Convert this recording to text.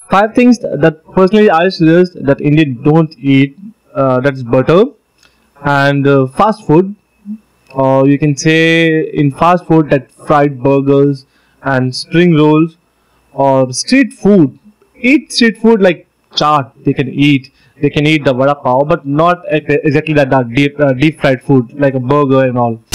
Five things that personally I suggest that Indian don't eat. That's butter and fast food, or you can say in fast food that fried burgers and spring rolls, or street food. Eat street food like chaat. They can eat. They can eat the vada pav, but not exactly that deep fried food like a burger and all.